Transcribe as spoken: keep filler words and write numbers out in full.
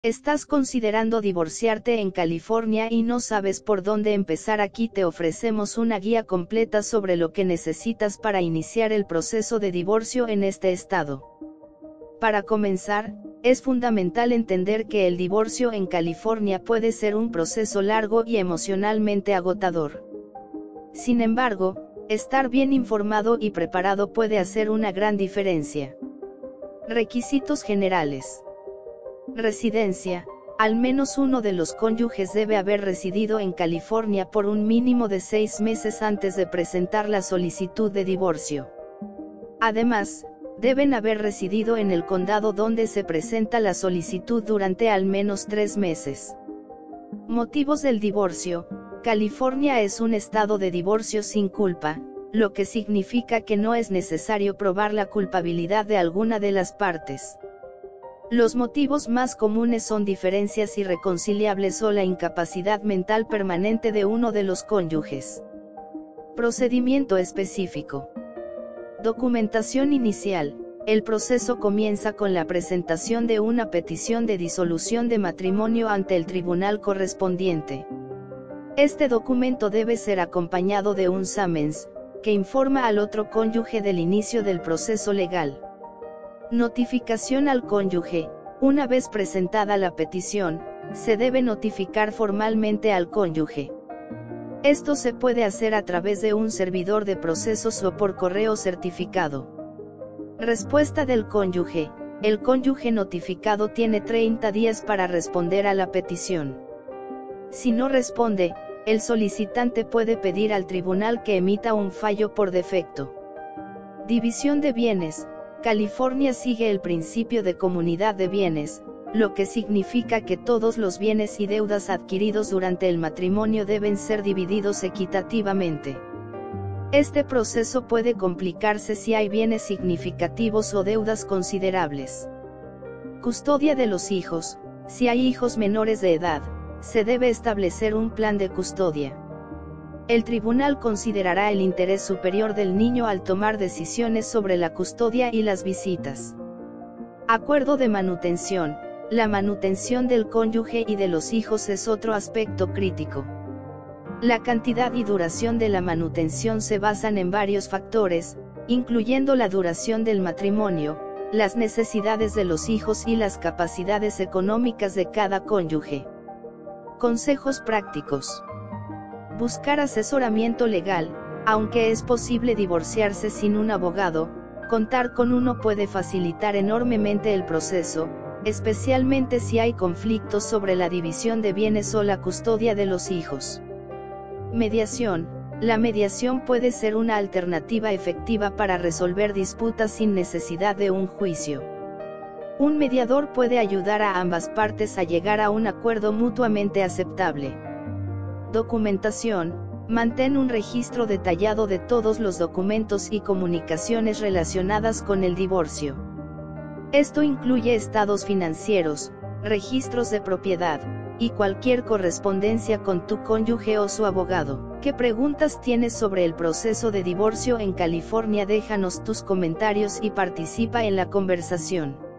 ¿Estás considerando divorciarte en California y no sabes por dónde empezar? Aquí te ofrecemos una guía completa sobre lo que necesitas para iniciar el proceso de divorcio en este estado. Para comenzar, es fundamental entender que el divorcio en California puede ser un proceso largo y emocionalmente agotador. Sin embargo, estar bien informado y preparado puede hacer una gran diferencia. Requisitos generales. Residencia. Al menos uno de los cónyuges debe haber residido en California por un mínimo de seis meses antes de presentar la solicitud de divorcio. Además, deben haber residido en el condado donde se presenta la solicitud durante al menos tres meses. Motivos del divorcio. California es un estado de divorcio sin culpa, lo que significa que no es necesario probar la culpabilidad de alguna de las partes. Los motivos más comunes son diferencias irreconciliables o la incapacidad mental permanente de uno de los cónyuges. Procedimiento específico. Documentación inicial. El proceso comienza con la presentación de una petición de disolución de matrimonio ante el tribunal correspondiente. Este documento debe ser acompañado de un summons, que informa al otro cónyuge del inicio del proceso legal. Notificación al cónyuge. Una vez presentada la petición, se debe notificar formalmente al cónyuge. Esto se puede hacer a través de un servidor de procesos o por correo certificado. Respuesta del cónyuge. El cónyuge notificado tiene treinta días para responder a la petición. Si no responde, el solicitante puede pedir al tribunal que emita un fallo por defecto. División de bienes. California sigue el principio de comunidad de bienes, lo que significa que todos los bienes y deudas adquiridos durante el matrimonio deben ser divididos equitativamente. Este proceso puede complicarse si hay bienes significativos o deudas considerables. Custodia de los hijos. Si hay hijos menores de edad, se debe establecer un plan de custodia. El tribunal considerará el interés superior del niño al tomar decisiones sobre la custodia y las visitas. Acuerdo de manutención. La manutención del cónyuge y de los hijos es otro aspecto crítico. La cantidad y duración de la manutención se basan en varios factores, incluyendo la duración del matrimonio, las necesidades de los hijos y las capacidades económicas de cada cónyuge. Consejos prácticos. Buscar asesoramiento legal. Aunque es posible divorciarse sin un abogado, contar con uno puede facilitar enormemente el proceso, especialmente si hay conflictos sobre la división de bienes o la custodia de los hijos. Mediación. La mediación puede ser una alternativa efectiva para resolver disputas sin necesidad de un juicio. Un mediador puede ayudar a ambas partes a llegar a un acuerdo mutuamente aceptable. Documentación. Mantén un registro detallado de todos los documentos y comunicaciones relacionadas con el divorcio. Esto incluye estados financieros, registros de propiedad, y cualquier correspondencia con tu cónyuge o su abogado. ¿Qué preguntas tienes sobre el proceso de divorcio en California? Déjanos tus comentarios y participa en la conversación.